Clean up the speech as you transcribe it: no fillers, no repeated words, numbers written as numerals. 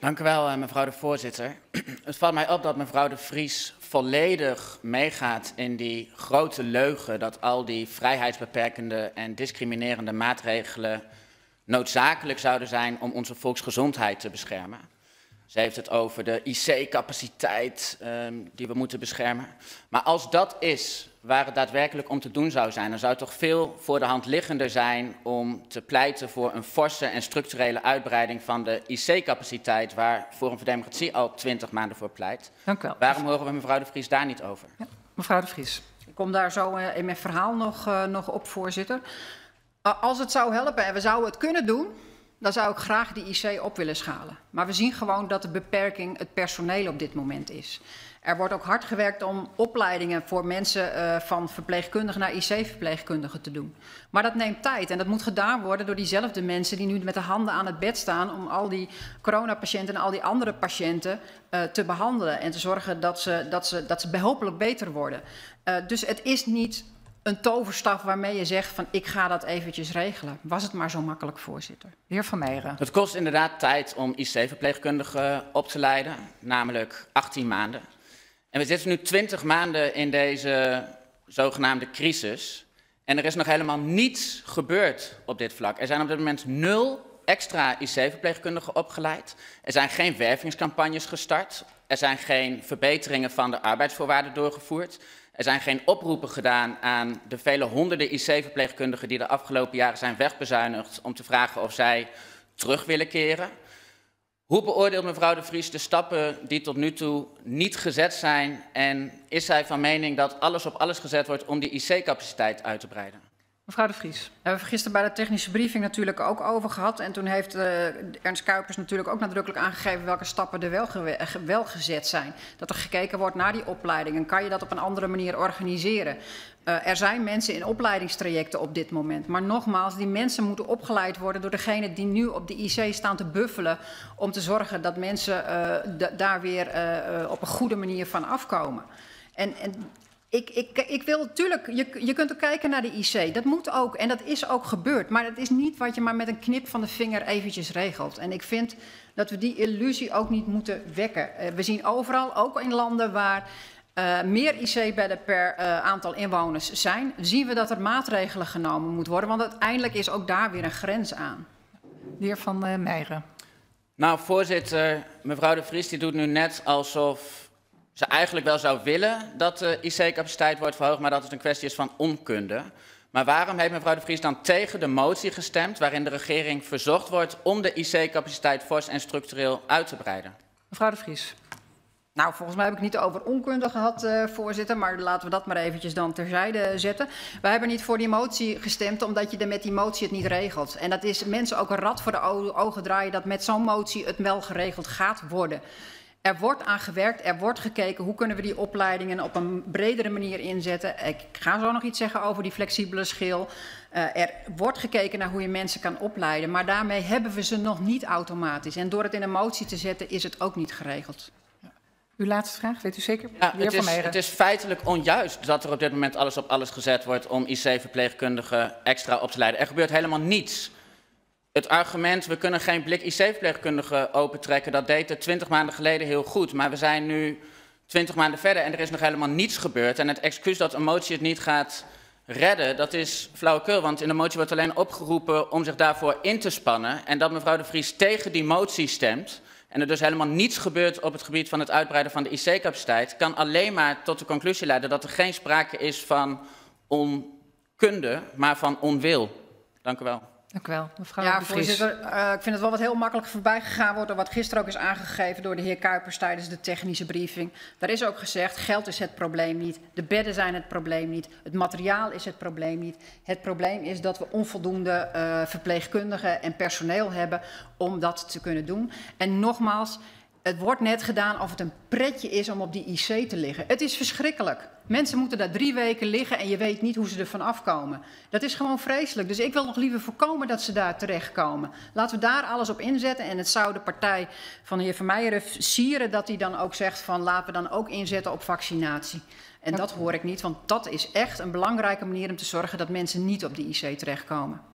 Dank u wel, mevrouw de voorzitter. Het valt mij op dat mevrouw de Vries volledig meegaat in die grote leugen dat al die vrijheidsbeperkende en discriminerende maatregelen noodzakelijk zouden zijn om onze volksgezondheid te beschermen. Ze heeft het over de IC-capaciteit die we moeten beschermen. Maar als dat is waar het daadwerkelijk om te doen zou zijn, dan zou het toch veel voor de hand liggender zijn om te pleiten voor een forse en structurele uitbreiding van de IC-capaciteit, waar Forum voor Democratie al 20 maanden voor pleit. Dank u wel. Waarom horen we mevrouw de Vries daar niet over? Ja, mevrouw de Vries. Ik kom daar zo in mijn verhaal nog op, voorzitter. Als het zou helpen en we zouden het kunnen doen, dan zou ik graag die IC op willen schalen. Maar we zien gewoon dat de beperking het personeel op dit moment is. Er wordt ook hard gewerkt om opleidingen voor mensen van verpleegkundigen naar IC-verpleegkundigen te doen. Maar dat neemt tijd en dat moet gedaan worden door diezelfde mensen die nu met de handen aan het bed staan om al die coronapatiënten en al die andere patiënten te behandelen en te zorgen dat ze hopelijk beter worden. Dus het is niet een toverstaf waarmee je zegt van ik ga dat eventjes regelen. Was het maar zo makkelijk, voorzitter. De heer Van Meijeren. Het kost inderdaad tijd om IC-verpleegkundigen op te leiden, namelijk 18 maanden. En we zitten nu 20 maanden in deze zogenaamde crisis. En er is nog helemaal niets gebeurd op dit vlak. Er zijn op dit moment 0 extra IC-verpleegkundigen opgeleid. Er zijn geen wervingscampagnes gestart. Er zijn geen verbeteringen van de arbeidsvoorwaarden doorgevoerd. Er zijn geen oproepen gedaan aan de vele honderden IC-verpleegkundigen die de afgelopen jaren zijn wegbezuinigd om te vragen of zij terug willen keren. Hoe beoordeelt mevrouw de Vries de stappen die tot nu toe niet gezet zijn en is zij van mening dat alles op alles gezet wordt om die IC-capaciteit uit te breiden? Mevrouw de Vries. Daar hebben we gisteren bij de technische briefing natuurlijk ook over gehad. En toen heeft Ernst Kuipers natuurlijk ook nadrukkelijk aangegeven welke stappen er wel gezet zijn. Dat er gekeken wordt naar die opleidingen. Kan je dat op een andere manier organiseren? Er zijn mensen in opleidingstrajecten op dit moment. Maar nogmaals, die mensen moeten opgeleid worden door degene die nu op de IC staan te buffelen. Om te zorgen dat mensen daar weer op een goede manier van afkomen. Ik wil natuurlijk, je kunt ook kijken naar de IC, dat moet ook en dat is ook gebeurd. Maar het is niet wat je maar met een knip van de vinger eventjes regelt. En ik vind dat we die illusie ook niet moeten wekken. We zien overal, ook in landen waar meer IC-bedden per aantal inwoners zijn, zien we dat er maatregelen genomen moeten worden. Want uiteindelijk is ook daar weer een grens aan. De heer Van Meijeren. Nou, voorzitter, mevrouw de Vries die doet nu net alsof ze eigenlijk wel zou willen dat de IC-capaciteit wordt verhoogd, maar dat het een kwestie is van onkunde. Maar waarom heeft mevrouw de Vries dan tegen de motie gestemd waarin de regering verzocht wordt om de IC-capaciteit fors en structureel uit te breiden? Mevrouw de Vries. Nou, volgens mij heb ik het niet over onkunde gehad, voorzitter, maar laten we dat maar eventjes dan terzijde zetten. Wij hebben niet voor die motie gestemd omdat je met die motie het niet regelt. En dat is mensen ook een rad voor de ogen draaien dat met zo'n motie het wel geregeld gaat worden. Er wordt aan gewerkt, er wordt gekeken hoe kunnen we die opleidingen op een bredere manier inzetten. Ik ga zo nog iets zeggen over die flexibele schil. Er wordt gekeken naar hoe je mensen kan opleiden, maar daarmee hebben we ze nog niet automatisch. En door het in een motie te zetten is het ook niet geregeld. Uw laatste vraag, weet u zeker? Ja, het is feitelijk onjuist dat er op dit moment alles op alles gezet wordt om IC-verpleegkundigen extra op te leiden. Er gebeurt helemaal niets. Het argument, we kunnen geen blik IC-verpleegkundigen opentrekken, dat deed het 20 maanden geleden heel goed. Maar we zijn nu 20 maanden verder en er is nog helemaal niets gebeurd. En het excuus dat een motie het niet gaat redden, dat is flauwekul. Want in de motie wordt alleen opgeroepen om zich daarvoor in te spannen. En dat mevrouw de Vries tegen die motie stemt en er dus helemaal niets gebeurt op het gebied van het uitbreiden van de IC-capaciteit, kan alleen maar tot de conclusie leiden dat er geen sprake is van onkunde, maar van onwil. Dank u wel. Dank u wel. Mevrouw Ja, de Vries. voorzitter, ik vind het wel wat heel makkelijk voorbij gegaan wordt door wat gisteren ook is aangegeven door de heer Kuipers tijdens de technische briefing. Daar is ook gezegd, geld is het probleem niet, de bedden zijn het probleem niet, het materiaal is het probleem niet. Het probleem is dat we onvoldoende verpleegkundigen en personeel hebben om dat te kunnen doen. En nogmaals, het wordt net gedaan of het een pretje is om op die IC te liggen. Het is verschrikkelijk. Mensen moeten daar 3 weken liggen en je weet niet hoe ze ervan afkomen. Dat is gewoon vreselijk. Dus ik wil nog liever voorkomen dat ze daar terechtkomen. Laten we daar alles op inzetten. En het zou de partij van de heer Van Meijeren sieren dat hij dan ook zegt van laten we dan ook inzetten op vaccinatie. En dat hoor ik niet, want dat is echt een belangrijke manier om te zorgen dat mensen niet op de IC terechtkomen.